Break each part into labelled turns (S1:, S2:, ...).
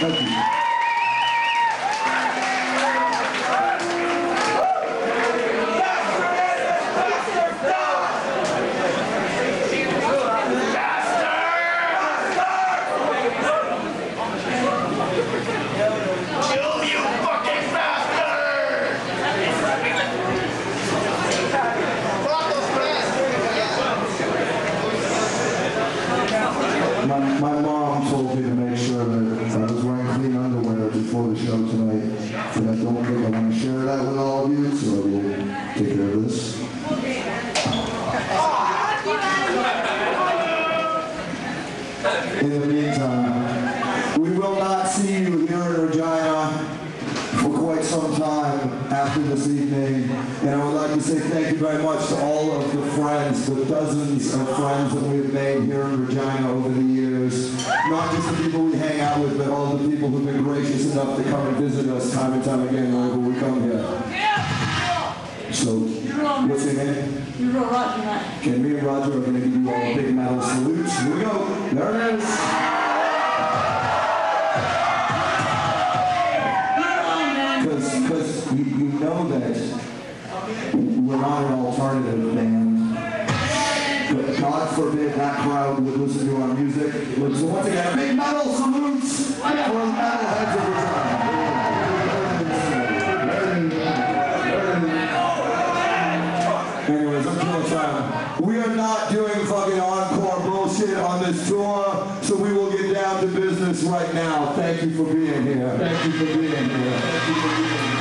S1: Thank you. My mom told me to make sure that I was wearing clean underwear before the show tonight, and I don't think I want to share that with all of you, so I will take care of this. In the meantime, we will not see you here in Regina for quite some time after this evening, and I would like to say thank you very much to all of the friends, the dozens of friends that we have made here in Regina over the years. Not just the people we hang out with, but all the people who've been gracious enough to come and visit us time and time again whenever we come here. So, what's your name?
S2: You're Roger, right?
S1: Okay, me and Roger are going to give you all a big metal salute. Here we go. There it is. Because you know that we're not an alternative band, but God forbid that crowd would listen to our music. So once again, a big metal salutes for the metalheads of Regina. Anyways, I'm killing time. We are not doing fucking encore bullshit on this tour, so we will get down to business right now. Thank you for being here. Thank you for being here. Thank you for being here.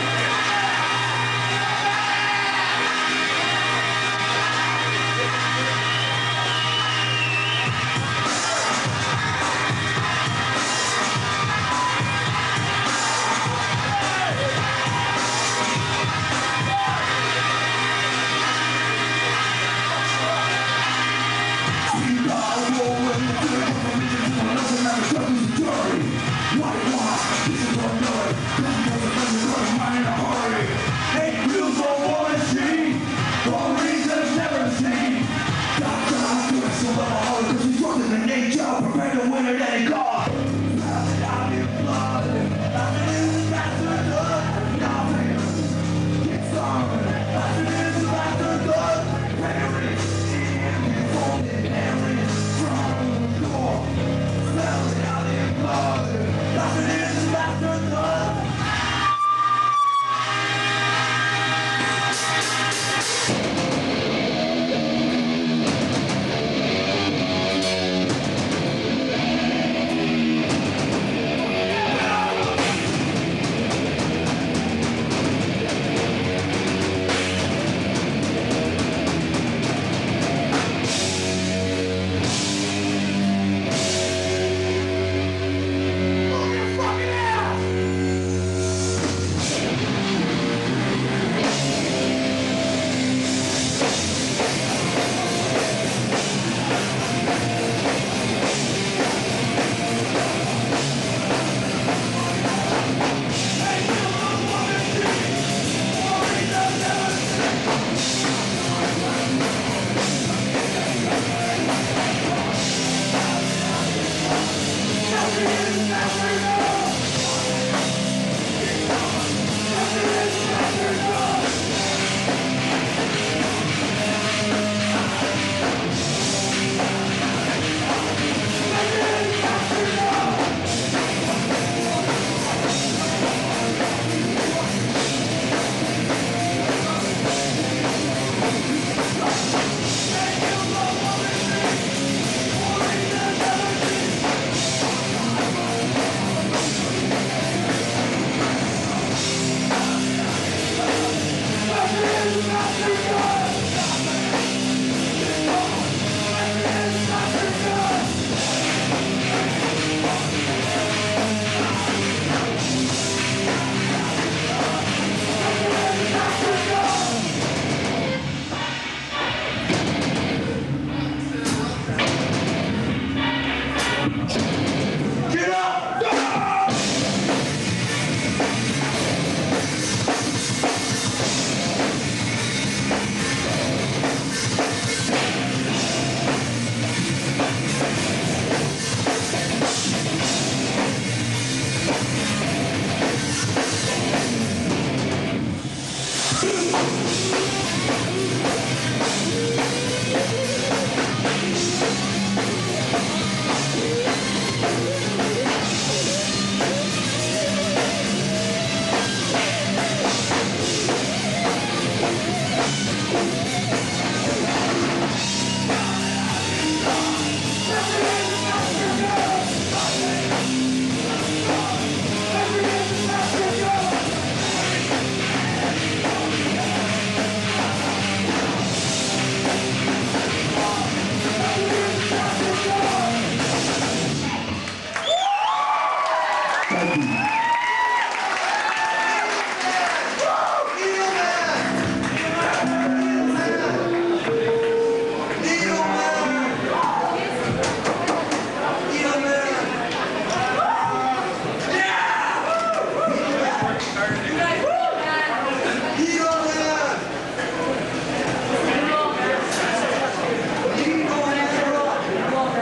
S1: Thank you.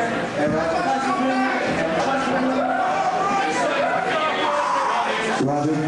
S1: Roger.